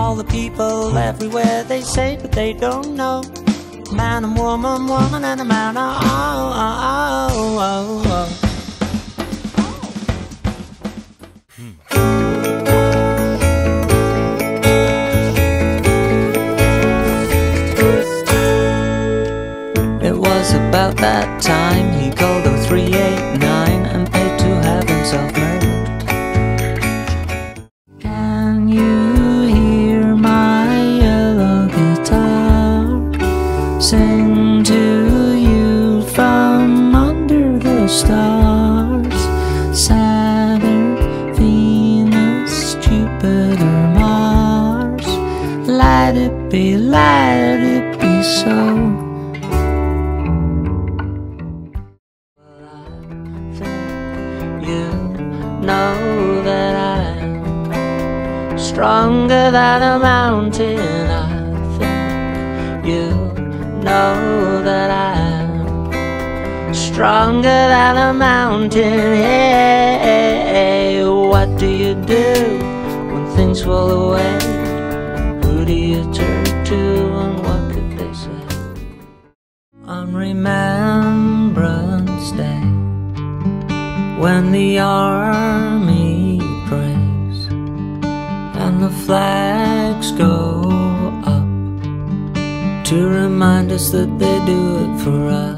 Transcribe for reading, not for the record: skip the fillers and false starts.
all the people everywhere, they say but they don't know. Man and woman, woman and a man, oh, oh, oh, oh, oh. It was about that time he called 0389 and paid to have himself murdered. Can you hear my yellow guitar sing to you from under the stars? Saturn, Venus, Jupiter, Mars, let it be so. You know that I'm stronger than a mountain. I think you know that I'm stronger than a mountain. Hey, what do you do when things fall away? Who do you turn to and what could they say? On Remembrance Day, when the army prays and the flags go up to remind us that they do it for us.